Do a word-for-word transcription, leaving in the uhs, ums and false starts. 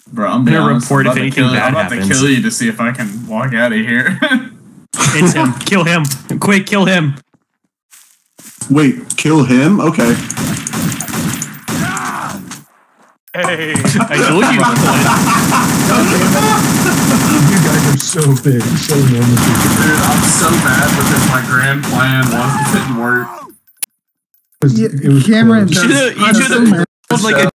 Bro, I'm gonna report if anything bad happens. I'm about to kill you to see if I can walk out of here. It's him. Kill him. Quick, kill him. Wait, kill him? Okay. Hey, I told you. You guys are so big, so enormous. Dude, I'm so bad because my grand plan wasn't didn't work. It was, it was Cameron, You should have like a